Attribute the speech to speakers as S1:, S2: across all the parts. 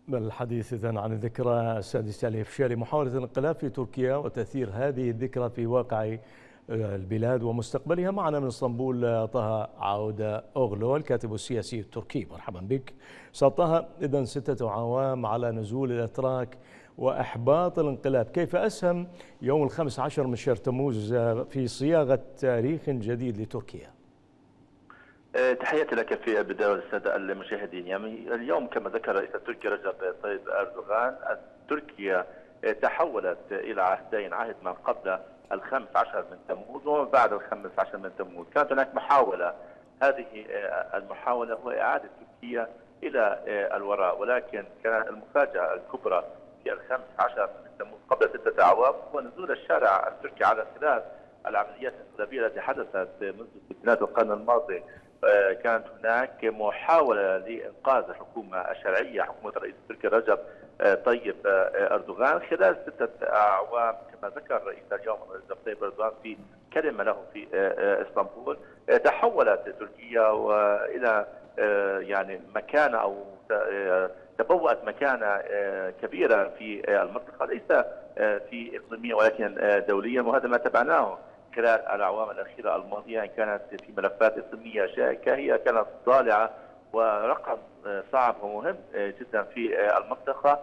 S1: الحديث إذن عن الذكرى السادسة لإفشال محاولة الانقلاب في تركيا وتأثير هذه الذكرى في واقع البلاد ومستقبلها. معنا من اسطنبول طه عودة أوغلو الكاتب السياسي التركي. مرحبا بك أستاذ طه. إذن 6 أعوام على نزول الأتراك وإحباط الانقلاب، كيف أسهم يوم 15 من شهر تموز في صياغة تاريخ جديد لتركيا؟
S2: تحياتي لك في البداية والسادة المشاهدين. يعني اليوم كما ذكر رئيس تركيا رجب طيب أردوغان، تركيا تحولت إلى عهدين، عهد ما قبل 15 من تموز وبعد 15 من تموز. كانت هناك محاولة، هذه المحاولة هو إعادة تركيا إلى الوراء، ولكن كانت المفاجأة الكبرى في 15 من تموز قبل 6 أعوام هو نزول الشارع التركي على خلاف العمليات الانقلابية التي حدثت منذ ستينات القرن الماضي. كانت هناك محاولة لإنقاذ الحكومة الشرعية، حكومة رئيس تركيا رجب طيب أردوغان خلال 6 أعوام كما ذكر رئيس اليوم رجب طيب أردوغان في كلمة له في اسطنبول. تحولت تركيا وإلى يعني مكانة أو تبوأت مكانة كبيرة في المنطقة، ليس في إقليمية ولكن دوليا، وهذا ما تبعناه خلال الأعوام الأخيرة الماضية. كانت في ملفات إقليمية شائكة، هي كانت ضالعة ورقم صعب ومهم جدا في المنطقة.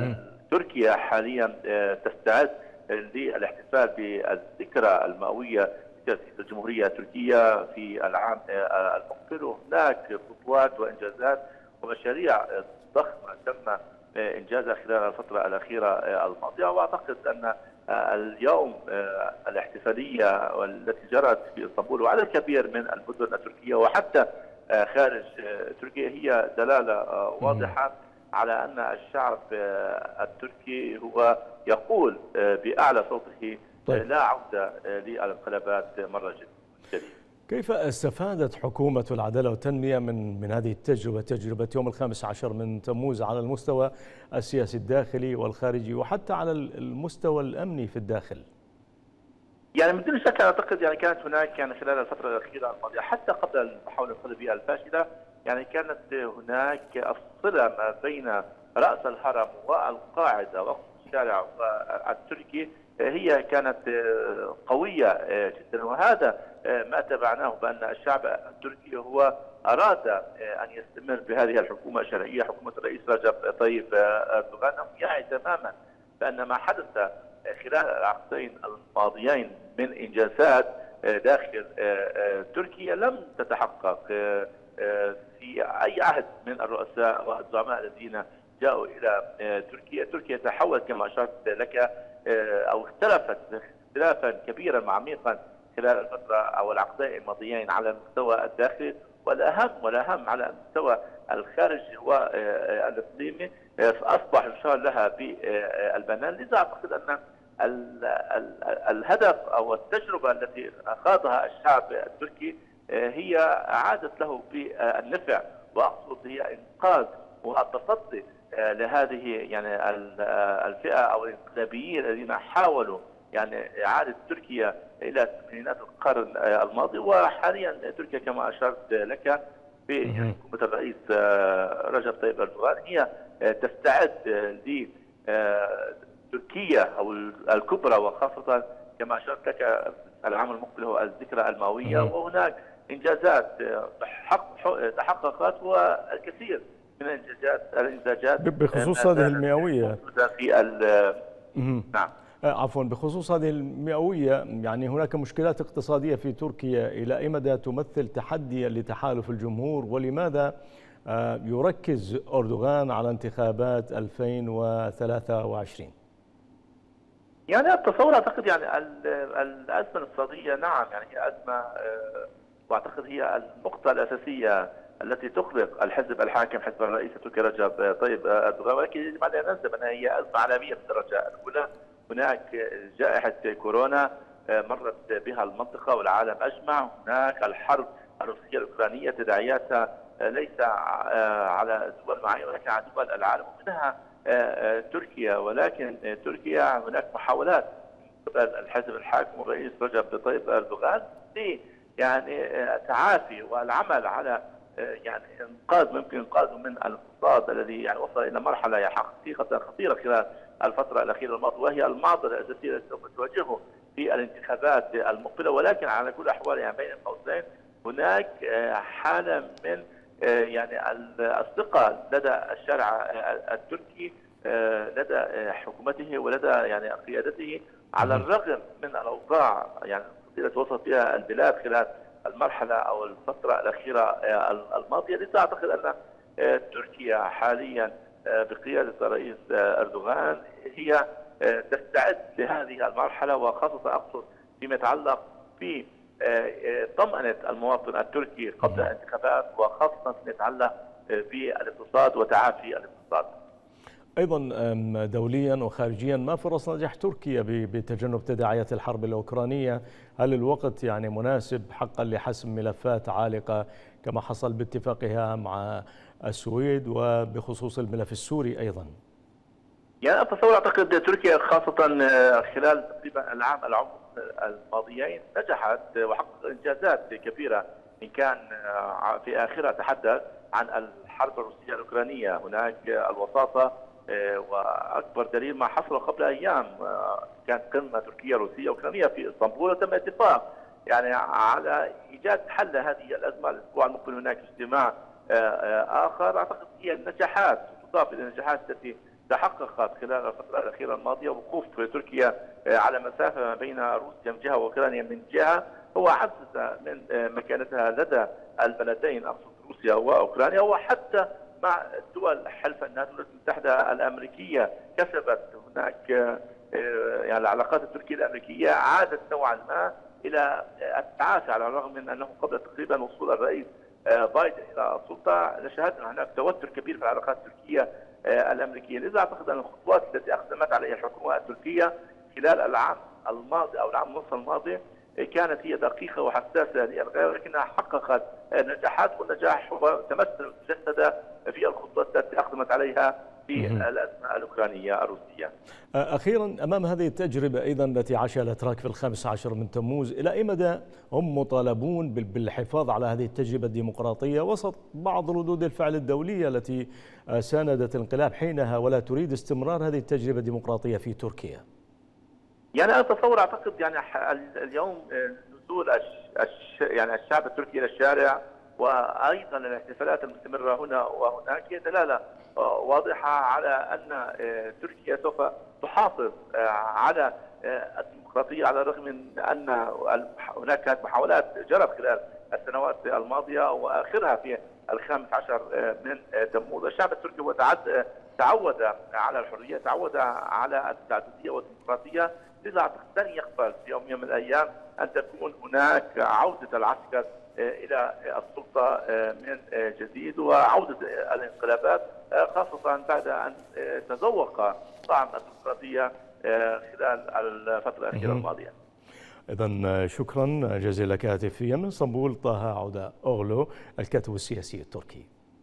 S2: تركيا حاليا تستعد للاحتفال بالذكرى المئوية لتأسيس الجمهورية التركية في العام المقبل، وهناك خطوات وإنجازات ومشاريع ضخمة تم إنجازها خلال الفترة الأخيرة الماضية. وأعتقد أن اليوم الاحتفالية والتي جرت في اسطنبول وعدد كبير من المدن التركية وحتى خارج تركيا هي دلالة واضحة على أن الشعب التركي هو يقول بأعلى صوته لا عودة للانقلابات مرة جديدة.
S1: كيف استفادت حكومة العدالة والتنمية من هذه التجربة، تجربة يوم 15 من تموز، على المستوى السياسي الداخلي والخارجي وحتى على المستوى الأمني في الداخل؟
S2: يعني من دون شك أعتقد يعني كانت هناك يعني خلال الفترة الأخيرة الماضية حتى قبل المحاولة الانقلابية الفاشلة يعني كانت هناك الصلة ما بين رأس الهرم والقاعدة وقت الشارع التركي هي كانت قوية جدا، وهذا ما تبعناه بأن الشعب التركي هو أراد أن يستمر بهذه الحكومة الشرعية، حكومة الرئيس رجب طيب أردوغان. يعي تماما بأن ما حدث خلال العقدين الماضيين من إنجازات داخل تركيا لم تتحقق في أي عهد من الرؤساء والزعماء الذين جاءوا إلى تركيا. تركيا تحولت كما أشرت لك أو اختلفت اختلافا كبيرا وعميقا خلال الفترة أو العقدين الماضيين على المستوى الداخلي، والأهم على المستوى الخارجي والإقليمي، فأصبح يشار لها بالبنان. لذا أعتقد أن الهدف أو التجربة التي خاضها الشعب التركي هي عادت له بالنفع، وأقصد هي إنقاذ والتصدي لهذه يعني الفئة أو الانقلابيين الذين حاولوا يعني إعادة تركيا إلى ثمانينات القرن الماضي. وحاليا تركيا كما أشرت لك بحكومة الرئيس رجب طيب أردوغان هي تستعد لتركيا أو الكبرى، وخاصة كما أشرت لك العام المقبل هو الذكرى المئوية، وهناك إنجازات تحققت والكثير من الإنجازات
S1: بخصوص هذه المئوية
S2: في نعم.
S1: عفوا، بخصوص هذه المئوية، يعني هناك مشكلات اقتصادية في تركيا، إلى أي مدى تمثل تحديا لتحالف الجمهور، ولماذا يركز أردوغان على انتخابات 2023؟
S2: يعني التصور أعتقد يعني الأزمة الاقتصادية نعم يعني هي أزمة، وأعتقد هي النقطة الأساسية التي تقلق الحزب الحاكم حزب الرئيس التركي رجب طيب أردوغان، ولكن يجب أن ننسى أنها هي أزمة عالمية بالدرجة الأولى. هناك جائحة كورونا مرت بها المنطقة والعالم أجمع، هناك الحرب الروسية الأوكرانية تداعياتها ليس على دول معينة ولكن على دول العالم ومنها تركيا. ولكن تركيا هناك محاولات من قبل الحزب الحاكم والرئيس رجب طيب أردوغان يعني التعافي والعمل على يعني انقاذ ممكن انقاذه من الاقتصاد الذي يعني وصل الى مرحله حقيقه خطيره خلال الفتره الاخيره الماضيه، وهي المعضله الاساسيه التي سوف تواجهه في الانتخابات المقبله. ولكن على كل الاحوال يعني بين قوسين هناك حاله من يعني الثقه لدى الشارع التركي لدى حكومته ولدى يعني قيادته، على الرغم من الاوضاع يعني التي وصلت فيها البلاد خلال المرحله او الفتره الاخيره الماضيه. لذا اعتقد ان تركيا حاليا بقياده الرئيس اردوغان هي تستعد لهذه المرحله، وخاصه اقصد فيما يتعلق ب طمأنة المواطن التركي قبل الانتخابات، وخاصه فيما يتعلق بالاقتصاد وتعافي الاقتصاد.
S1: أيضا دوليا وخارجيا، ما فرص نجاح تركيا بتجنب تداعيات الحرب الأوكرانية؟ هل الوقت يعني مناسب حقا لحسم ملفات عالقة كما حصل باتفاقها مع السويد وبخصوص الملف السوري أيضا؟
S2: يعني أتصور أعتقد تركيا خاصة خلال تقريبا العام الماضيين نجحت وحققت إنجازات كبيرة، إن كان في آخرها تحدث عن الحرب الروسية الأوكرانية. هناك الوساطة، واكبر دليل ما حصل قبل ايام كانت قمه تركيه روسيه اوكرانيه في اسطنبول، وتم اتفاق يعني على ايجاد حل هذه الازمه. الاسبوع المقبل هناك اجتماع اخر. اعتقد هي النجاحات تضاف الى النجاحات التي تحققت خلال الفتره الاخيره الماضيه. وقوف تركيا على مسافه ما بين روسيا من جهه واوكرانيا من جهه هو عزز من مكانتها لدى البلدين، اقصد روسيا واوكرانيا، وحتى مع دول حلف الناتو المتحده الامريكيه. كسبت هناك يعني العلاقات التركيه الامريكيه عادت نوعا ما الى التعافي، على الرغم من انه قبل تقريبا وصول الرئيس بايدن الى السلطه شاهدنا هناك توتر كبير في العلاقات التركيه الامريكيه. لذا اعتقد ان الخطوات التي اقدمت عليها الحكومه التركيه خلال العام الماضي او العام ونصف الماضي كانت هي دقيقه وحساسه للغايه، ولكنها حققت نجاحات، والنجاح هو تمثل جسد في الخطوات التي اقدمت عليها في الازمه الاوكرانيه الروسيه.
S1: اخيرا، امام هذه التجربه ايضا التي عاشها الاتراك في 15 من تموز، الى اي مدى هم مطالبون بالحفاظ على هذه التجربه الديمقراطيه وسط بعض ردود الفعل الدوليه التي ساندت الانقلاب حينها ولا تريد استمرار هذه التجربه الديمقراطيه في تركيا؟
S2: يعني انا اتصور اعتقد يعني اليوم نزول يعني الشعب التركي الى الشارع وايضا الاحتفالات المستمره هنا وهناك هي دلاله واضحه على ان تركيا سوف تحافظ على الديمقراطيه، على الرغم من ان هناك كانت محاولات جرت خلال السنوات الماضيه واخرها في 15 من تموز. الشعب التركي هو تعود على الحريه، تعود على التعدديه والديمقراطيه. لذا اعتقد لن يقبل في يوم من الايام ان تكون هناك عوده العسكر الى السلطه من جديد وعوده الانقلابات، خاصه بعد ان تذوق طعم الديمقراطيه خلال الفتره الاخيره الماضيه.
S1: إذن شكرا جزيلا لك هاتفيا من اسطنبول طه عودة أوغلو، الكاتب السياسي التركي.